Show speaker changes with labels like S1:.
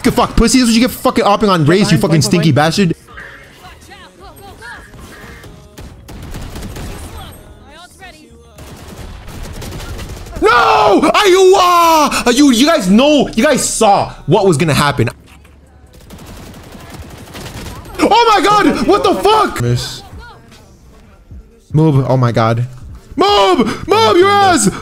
S1: Fuck, pussy. This is what you get for fucking opping on Raze, you fucking stinky bastard. No! You guys know, you guys saw what was gonna happen. Oh my god! What the fuck? Miss. Move. Oh my god. Move! Move your ass!